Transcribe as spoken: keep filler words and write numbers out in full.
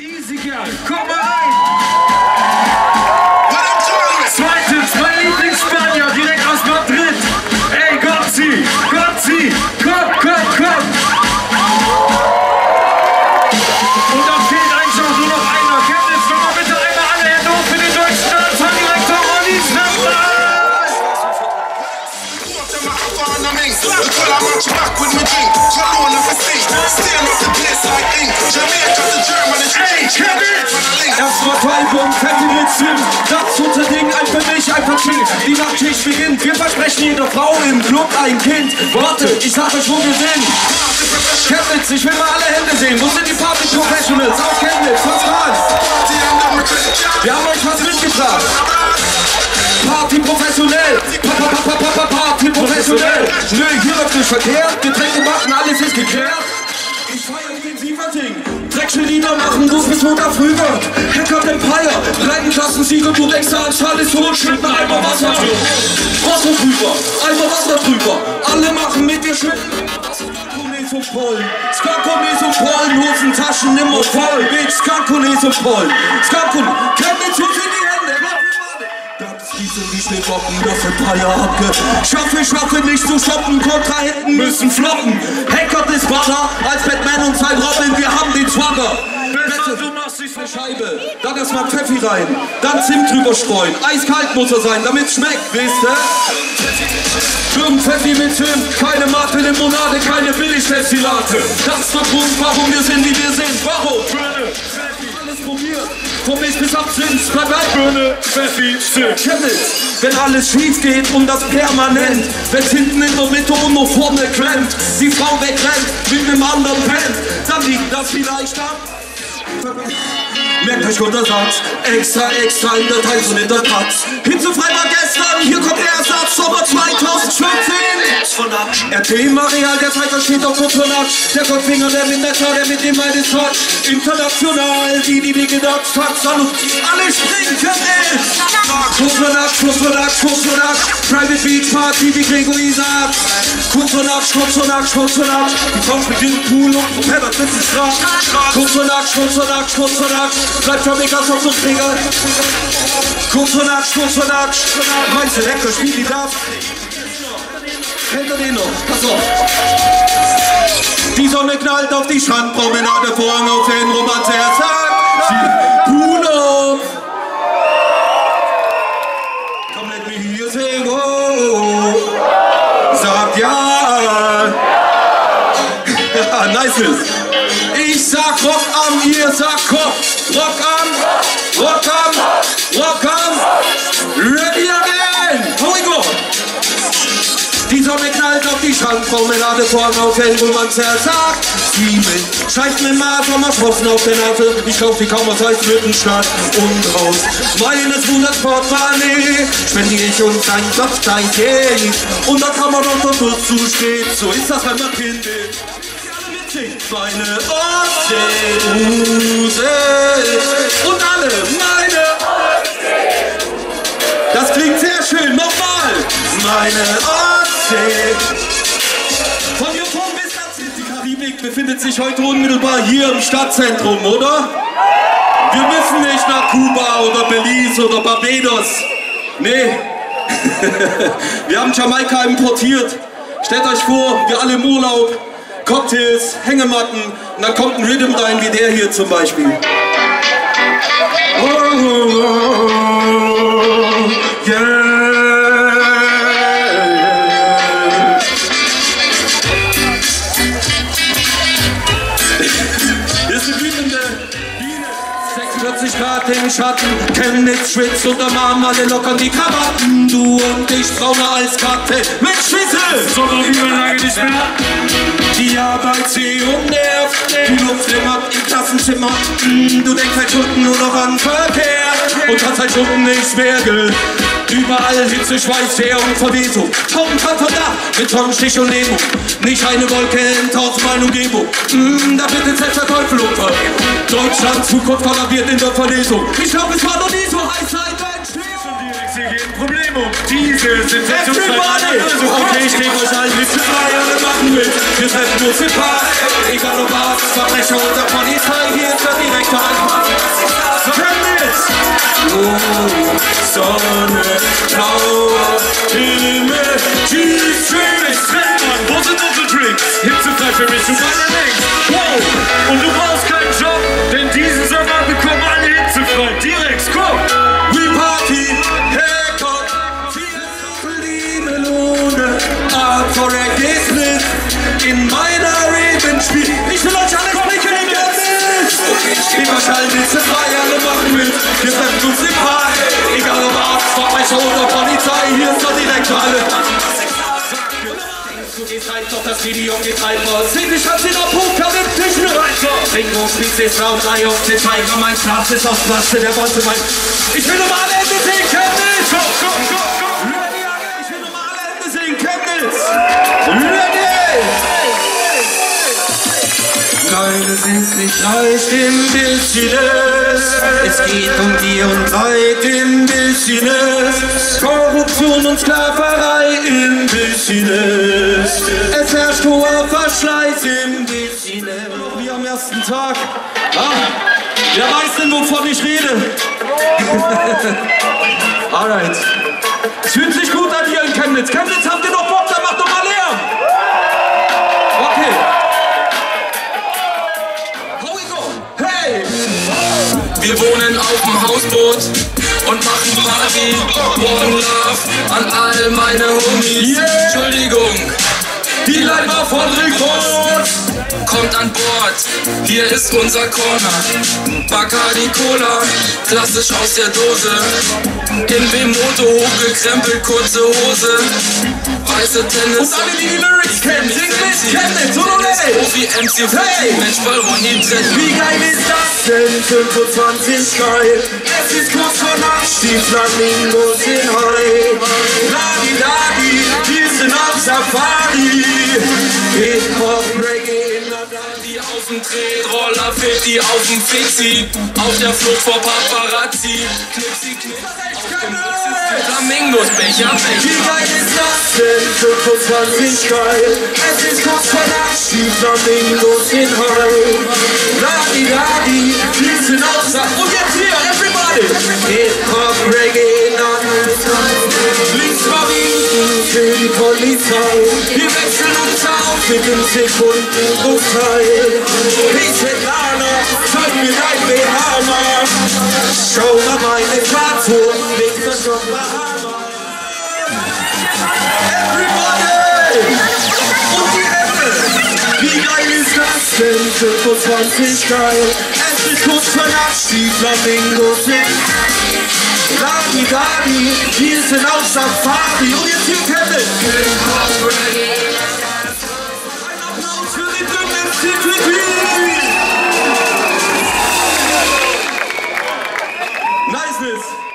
Easy Girl, komm mal rein! Zweitens, mein Lieblingsspanier, direkt aus Madrid. Ey, Gotzi, Gotzi, komm, komm, komm! Und dann fehlt eigentlich auch nur noch einer. Chemnitz, noch mal bitte einmal alle Hände hoch für den deutschen Staatsdirektor Olli Schnappmann! Erstmal Album, fette Ritzel, das unser Ding, ein für mich, ein für mich. Die Nachtschicht beginnt, wir versprechen jeder Frau im Club ein Kind. Warte, ich sag euch, wo wir sind. Chemnitz, ich will mal alle Hände sehen. Wo sind die Party Professionals? Auf Chemnitz, was war's? Wir haben euch was mitgebracht. Party professionell, pa, pa, pa, pa, pa, Party professionell. Nö, hier läuft nicht verkehrt, Getränke machen, alles ist geklärt. Ich feier den Sieverting, Dreckschel Lieder machen, du bist Montag früh wird. Hacker Empire, Leidenschaftensieger, du denkst an Schall ist tot, schütten einmal Wasser drüber. Wasser drüber, einmal Wasser drüber. Alle machen mit dir schütten. So voll, Skankonis und Pollen, Hosentaschen immer voll, Bitch, Skankonis und Pollen, Skankon, Chemnitz, wo sind die Hände? Die sind die Schneebocken, das sind Feierabge. Schaffe, schaffe nicht zu stoppen, Kontrahenten müssen floppen. Hacker ist Banner, als Batman und sein Robin, wir haben den Swagger. Besser, du machst dich eine Scheibe, dann erstmal Pfeffi rein, dann Zimt drüber streuen. Eiskalt muss er sein, damit's schmeckt, wisst ihr? Schirm Pfeffi mit Zimt, keine Mate Limonade, keine Billigdestillate. Das ist der Grund, warum wir sind, wie wir sind. Warum? Alles probiert. Von mich bis ab Zins, bleib bei Birne, Pfeffi, Zimt. Chemnitz, wenn alles schief geht und das permanent, wenn's hinten in der Mitte und noch vorne klemmt, die Frau wegrennt mit nem anderen Band, dann liegt das vielleicht ab. Merkt euch unter Satz, extra, extra in der Teils und in der Taz. Hitzefrei war gestern, hier kommt der Ersatz, Sommer zweitausendfünfzehn. R T Marial, der Zeiger steht auf Kupfernatsch. Der Gottfinger, der Limetta, der mit dem Midas Touch. International, die, die die gedacht hat, Salut, alle springen, ey! Kupfernatsch, Kupfernatsch, Kupfernatsch. Private Beach Party, wie Gregory sagt. Kupfernatsch, Kupfernatsch, Kupfernatsch. Die Frau beginnt cool und Propellert sitzen straff. Kupfernatsch, Kupfernatsch, Kupfernatsch. Bleibt Jamaicas auf so Finger. Kupfernatsch, Kupfernatsch. Meinst du lecker, spiel die das? Kennt ihr den noch? Pass auf. Die Sonne knallt auf die Strandpromenade, Vorhang auf den Romanzer sagt sie Puno. Komm, let me hear you say oh. Sag ja. Ja, nice. Ich sag Rock am, ihr sagt Kopf. Rock am, Rock am, Rock am. Ready again. Here we go. Die Sonne knallt auf die Strandpromenade, vorn auf den Romanzer sagt sie mit. Scheiß mir mal vom Schroffen auf der Nase. Ich kauf die kaum aus Eismüttenstadt und raus. Meines Bruders Portemonnaie spende ich uns ein Kopfzeichen. Und da kann man noch kurz zu spät. So ist das, wenn man Kind ist. Meine Ostsee, und alle meine Ostsee. Das klingt sehr schön, nochmal. Meine Ostsee. Von hier vorn bis ganz in die Karibik befindet sich heute unmittelbar hier im Stadtzentrum, oder? Wir müssen nicht nach Kuba oder Belize oder Barbados. Nee, wir haben Jamaika importiert. Stellt euch vor, wir alle im Urlaub. Cocktails, Hängematten und dann kommt ein Rhythm rein wie der hier zum Beispiel. Oh, oh, oh, yeah. Hier ist eine wütende Biene. sechsundvierzig Grad im Schatten, Chemnitz schwitzt und am Arm alle lockern die Krawatten. Du und ich brauner als Karte mit Schwissel. So noch lange nicht mehr. Die Arbeit sie umnervt, die Luft flimmert im Klassenzimmer. Du denkst seit Stunden nur noch an Verkehr und kannst seit Stunden nicht mehr gehen. Überall Hitze, Schweiß, Teer und Verwesung. Tausend Grad von da, mit Sonnenstich und Lähmung. Nicht eine Wolke in tausend Meilen Umgebung. Mm, da bittet selbst der Teufel unter. Deutschland Zukunft kollabiert in der Verlesung. Ich glaub, es war noch nie so heiß seit der Entstehung. Hier geht Problem um diese Situation. Okay, ich gebe euch allen mit zu feiern und machen mit. Wir treffen uns im Park, egal ob was, Verbrecher oder Polizei, hier ist der direkte Anfang. Sonne, blauer Himmel, G-String. Wo sind unsere Drinks? Hitzefrei für mich, du meine längst. Wow! Und du brauchst keinen Job, denn diesen Sommer bekommen alle hitzefrei. Direkt, komm! We party, hey Gott, vier Melone, Hardcore Reggae Smith, in meiner Raven spiel. Ich will euch alles bringen, ihr Geld. Immer schallen hitzefrei, alle machen mit. Wir treffen uns im High, egal ob Arzt, Verbrecher oder Polizei, hier ist doch direkt für alle. Doch das Video geht weiter. Sieh dich als in der apokalyptisch nur weiter. Ringo spielt es raus, sei auf den Tiger. Mein Schlaf ist auf Platte, der wollte mein. Ich will um alle Ende sehen, Chemnitz. Go, go, go, go. Ready, ich will um alle Ende sehen, Chemnitz. Ready. Nein, es ist nicht leicht im Business. Es geht um die und Leid im Business. Korruption und Sklaverei im Business. Es herrscht hoher Verschleiß im Business. Wie am ersten Tag. Ah, wer weiß denn, wovon ich rede? Alright. Es fühlt sich gut an hier in Chemnitz. Chemnitz, habt ihr noch Bock? Dann macht doch mal Lärm. Okay. Wir wohnen auf dem Hausboot und machen Party. One Love an all meine Homies. Yeah. Entschuldigung, Die Leiber von Rekord. kommt an Bord, hier ist unser Corner. Bacardi Cola, klassisch aus der Dose. In B-Moto hochgekrempelt, kurze Hose. Weiße Tennis. Und alle, die die Lyrics kennen, sing mit, Chemnitz, oder ey? Profi M C Hey! Mensch, voll Ronny Tretti. Wie geil ist das denn? fünfundzwanzig geil. Es ist kurz vor Nacht, die Flamingos sind high. Ladi, Ladi, wir sind auf Safari. Hip-Hop, Reggae, Die auf dem Tretroller, fifty auf dem Fixie. Auf der Flucht vor Paparazzi. Knipsi, knips, auf dem Rücksitz Flamingos, Becher, wie Becher. geil ist das denn? fünfundzwanzig geil. Es ist kurz vor Nacht, die Flamingos sind high. Ladi, Ladi, wir sind auf Safari. Und jetzt hier, everybody. Hip-Hop, Reggae, links verwiesen für die Polizei. Wir wechseln uns auf mit dem Sekundenbruchteil. Peace-Headliner, zeig mir dein B H mal. Schau mal meine Plattform, nächster Stopp Bahama. Everybody! Und die Hände! Wie geil ist das denn? fünfundzwanzig geil. Es ist kurz vor Nacht, die Flamingos sind. Ladi, Ladi, wir sind auf Safari. Und jetzt hier Kevin. Ein Applaus für die Dünnen C P P. Niceness.